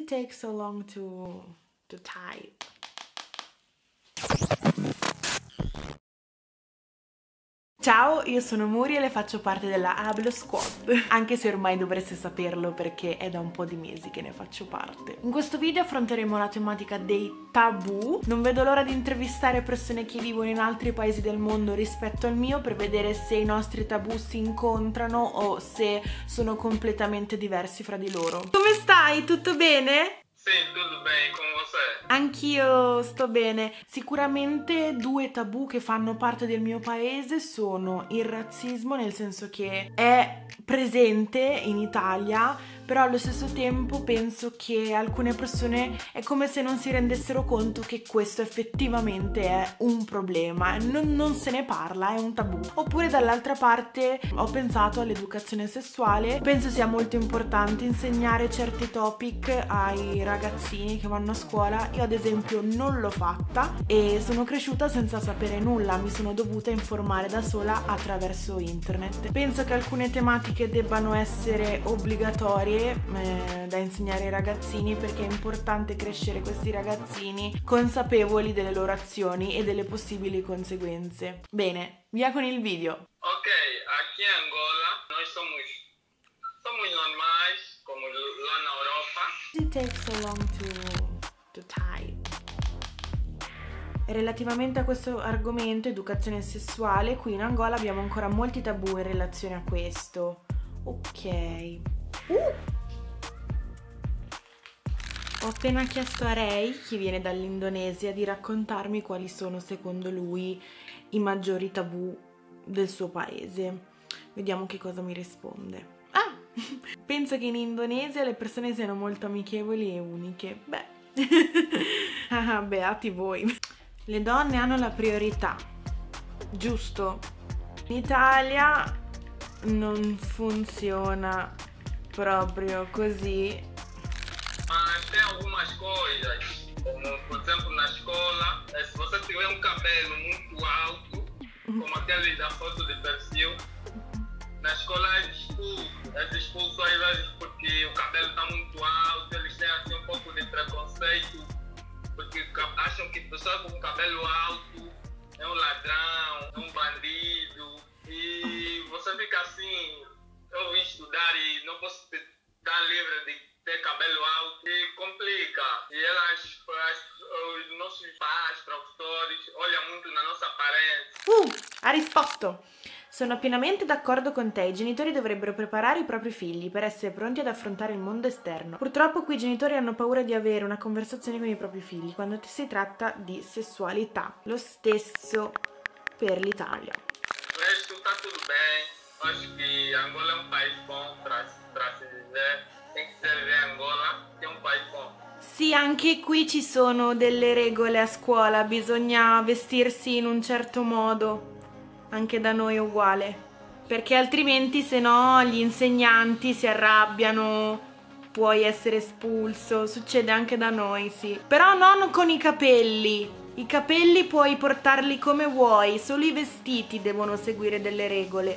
it take so long to type? Ciao, io sono Muriel e faccio parte della Ablo Squad, anche se ormai dovreste saperlo perché è da un po' di mesi che ne faccio parte. In questo video affronteremo la tematica dei tabù. Non vedo l'ora di intervistare persone che vivono in altri paesi del mondo rispetto al mio per vedere se i nostri tabù si incontrano o se sono completamente diversi fra di loro. Come stai? Tutto bene? Sì, tutto bene, con você? Anch'io sto bene. Sicuramente due tabù che fanno parte del mio paese sono il razzismo, nel senso che è presente in Italia, però allo stesso tempo penso che alcune persone è come se non si rendessero conto che questo effettivamente è un problema, non se ne parla, è un tabù. Oppure dall'altra parte ho pensato all'educazione sessuale, penso sia molto importante insegnare certi topic ai ragazzini che vanno a scuola. Io ad esempio non l'ho fatta e sono cresciuta senza sapere nulla, mi sono dovuta informare da sola attraverso internet. Penso che alcune tematiche debbano essere obbligatorie da insegnare ai ragazzini, perché è importante crescere questi ragazzini consapevoli delle loro azioni e delle possibili conseguenze. Bene, via con il video. Ok, aqui em Angola nós somos normais, como lá na Europa. It takes so long to type. Relativamente a questo argomento, educazione sessuale, qui in Angola abbiamo ancora molti tabù in relazione a questo. Ok. Ho appena chiesto a Ray, che viene dall'Indonesia, di raccontarmi quali sono secondo lui i maggiori tabù del suo paese. Vediamo che cosa mi risponde. Ah! Penso che in Indonesia le persone siano molto amichevoli e uniche. Beh, beati voi. Le donne hanno la priorità, giusto? In Italia non funziona proprio così. Mas tem algumas coisas, como por exemplo na escola, se você tiver um cabelo muito alto, como aquele da foto de perfil, na escola é expulso às vezes porque o cabelo está muito alto, eles têm assim um pouco de preconceito, porque acham que pessoa com cabelo alto é um ladrão, é um bandido, e você fica assim, eu vim estudar e não posso estar livre de ter cabelo alto, e complica. E os nossos pais, professores, olham muito na nossa aparência. Ha risposto! Sono pienamente d'accordo con te, i genitori dovrebbero preparare i propri figli per essere pronti ad affrontare il mondo esterno. Purtroppo qui i genitori hanno paura di avere una conversazione con i propri figli quando si tratta di sessualità. Lo stesso per l'Italia. Resto tá tudo bem, acho que Angola é um país bom para se viver, tem que se viver Angola, che è un paese buono. Sì, anche qui ci sono delle regole a scuola, bisogna vestirsi in un certo modo. Anche da noi è uguale, perché altrimenti se no gli insegnanti si arrabbiano, puoi essere espulso, succede anche da noi, sì. Però non con i capelli puoi portarli come vuoi, solo i vestiti devono seguire delle regole.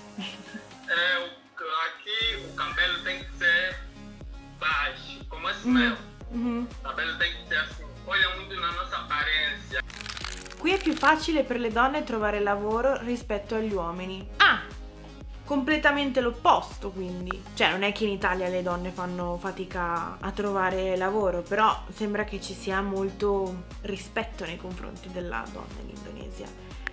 Aqui o cabelo tem que ser baixo, como esse meu. O cabelo tem que ser assim, olha muito na nossa aparência. Qui è più facile per le donne trovare lavoro rispetto agli uomini. Ah! Completamente l'opposto, quindi. Cioè, non è che in Italia le donne fanno fatica a trovare lavoro, però sembra che ci sia molto rispetto nei confronti della donna in Indonesia.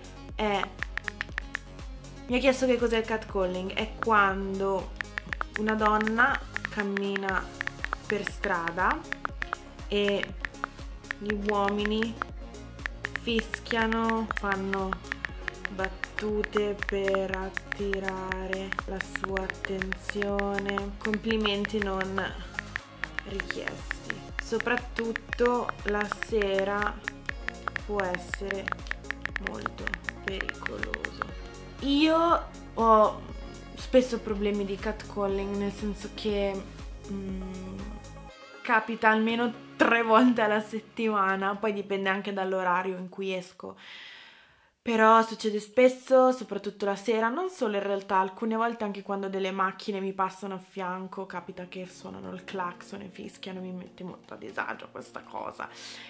Mi ha chiesto che cos'è il catcalling. È quando una donna cammina per strada e gli uomini fischiano, fanno battute per attirare la sua attenzione, complimenti non richiesti. Soprattutto la sera può essere molto pericoloso. Io ho spesso problemi di catcalling, nel senso che capita almeno 3 volte alla settimana, poi dipende anche dall'orario in cui esco. Però succede spesso, soprattutto la sera, non solo in realtà, alcune volte anche quando delle macchine mi passano a fianco, capita che suonano il clacson e fischiano, mi mette molto a disagio questa cosa.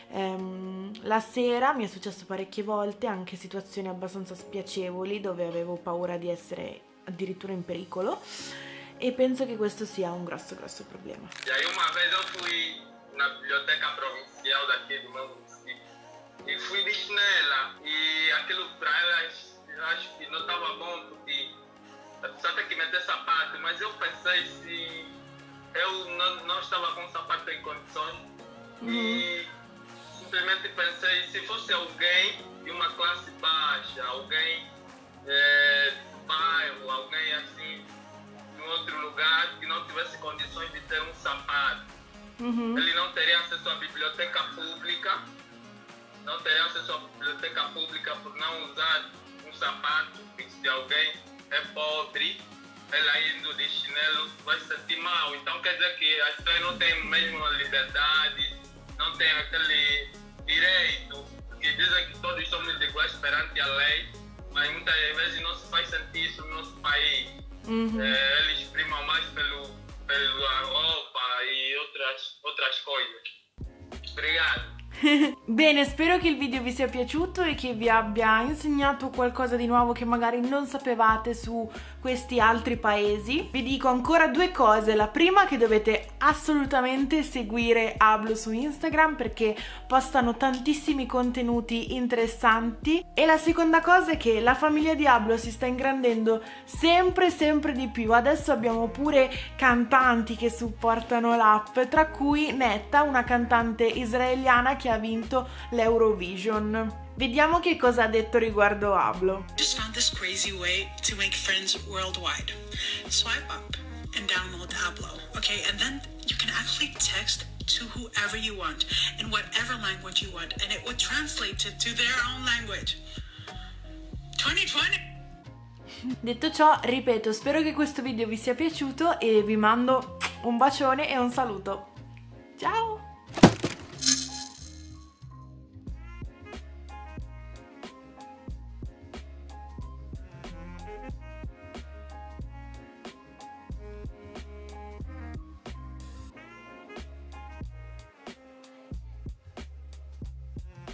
La sera mi è successo parecchie volte, anche situazioni abbastanza spiacevoli dove avevo paura di essere addirittura in pericolo, e penso che questo sia un grosso problema. E aí uma vez eu fui na biblioteca provincial daqui do meu município e fui de chinela e aquilo para elas eu acho que não estava bom porque a pessoa tem que meter sapato, mas eu pensei se eu não estava com sapato em condições e simplesmente pensei se fosse alguém de uma classe baixa, alguém do bairro, alguém assim em outro lugar que não tivesse condições de ter um sapato. Ele não teria acesso à biblioteca pública, não teria acesso à biblioteca pública por não usar um sapato, porque se alguém é pobre, ela indo de chinelo vai se sentir mal. Então quer dizer que as pessoas não têm mesmo a liberdade, não têm aquele direito, porque dizem que todos somos iguais perante a lei, mas muitas vezes não se faz sentir isso no nosso país. Eles primam mais pela roupa e outras coisas. Obrigado. Bene, spero che il video vi sia piaciuto e che vi abbia insegnato qualcosa di nuovo che magari non sapevate su questi altri paesi. Vi dico ancora due cose. La prima, che dovete assolutamente seguire Ablo su Instagram perché postano tantissimi contenuti interessanti, e la seconda cosa è che la famiglia di Ablo si sta ingrandendo sempre di più. Adesso abbiamo pure cantanti che supportano l'app, tra cui Netta, una cantante israeliana che ha vinto l'Eurovision. Vediamo che cosa ha detto riguardo Ablo. Just found this crazy way to make friends worldwide. Swipe up and download Ablo, okay? And then you can actually text to whoever you want in whatever language you want, and it would translate it to their own language. 2020! Detto ciò, ripeto, spero che questo video vi sia piaciuto e vi mando un bacione e un saluto. Ciao!